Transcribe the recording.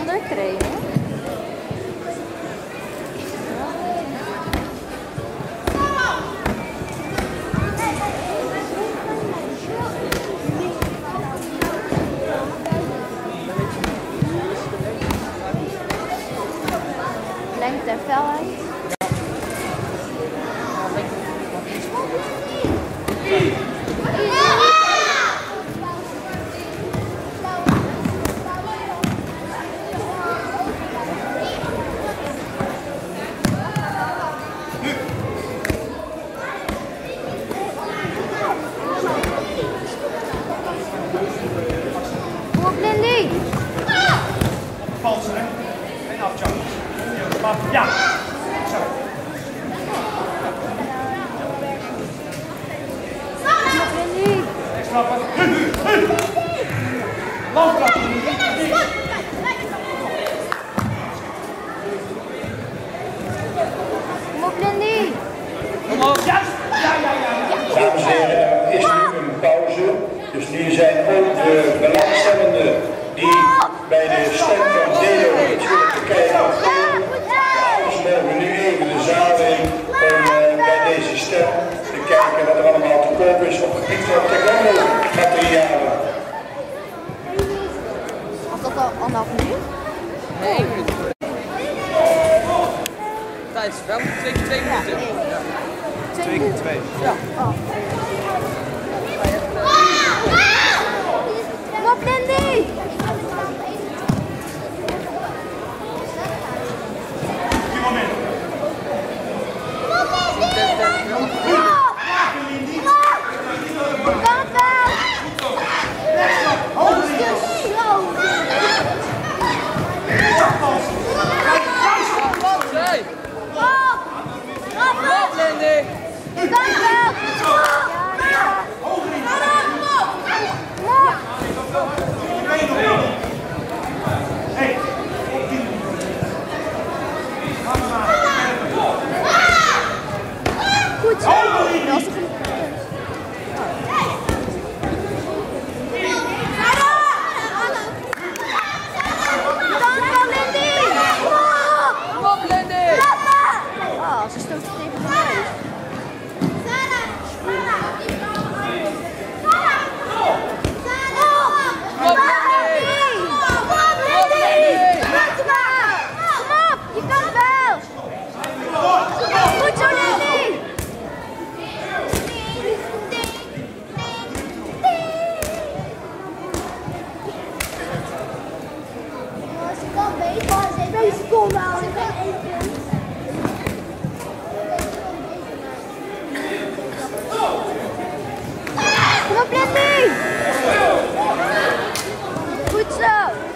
de training. Lengte en felheid. Kom op, Lindy! Valsen, hè? En afjouwen. Ja! Zo. Lindy! Extra pas. Lang klappen. Kom op, Lindy! Omhoog. Juist! Ja. Dames en heren, er is nu een pauze. Dus nu zijn ook de belangstellenden die bij de stand van Deo iets willen te kijken of dames mogen nu even de zaal in om bij deze stem te kijken wat er allemaal te koop is op het gebied van taekwondo-materialen. Was dat al anderhalf minuut? Nee, 1 minuut. Tijd is wel 2 minuten. Ja. 2 keer 2. Ja. Oh. Kom op, Lindy! Goed zo. Ze stoot tegen de neus. Kom op, Lindy! Goed zo!